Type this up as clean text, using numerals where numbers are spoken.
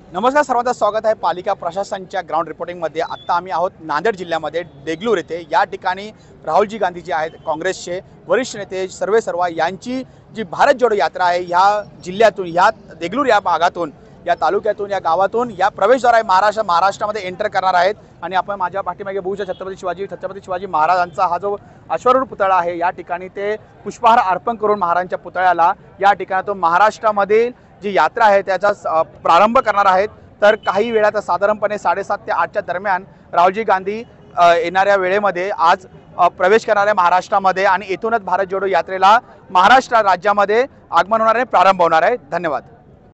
नमस्कार, सर्वांचं स्वागत आहे पालिका प्रशासनच्या ग्राउंड रिपोर्टिंगमध्ये। आत्ता आम्ही आहोत नांदेड जिल्ह्यामध्ये देगलूर येथे। या ठिकाणी राहुलजी गांधी जे आहेत काँग्रेसचे वरिष्ठ नेते सर्व यांची जी भारत जोडो यात्रा आहे ह्या जिल्ह्यातून, ह्या देगलूर या भागातून, या तालुक्यातून, या गावातून या प्रवेशद्वार आहे महाराष्ट्रामध्ये एंटर करणार आहेत। आणि आपण माझ्या पाठीमागे बघू शकता छत्रपती शिवाजी महाराजांचा हा जो अश्वारूढ पुतळा आहे, या ठिकाणी ते पुष्पहार अर्पण करून महाराजांच्या पुतळ्याला या ठिकाणातून महाराष्ट्रामध्ये जी यात्रा आहे त्याचा प्रारंभ करणार आहेत। तर काही वेळात साधारणपणे 7:30 ते 8च्या दरम्यान राहुलजी गांधी येणाऱ्या वेळेमध्ये आज प्रवेश करणार आहे महाराष्ट्रामध्ये आणि इथूनच भारत जोडो यात्रेला महाराष्ट्र राज्यामध्ये आगमन होणार आहे, प्रारंभ होणार आहे। धन्यवाद।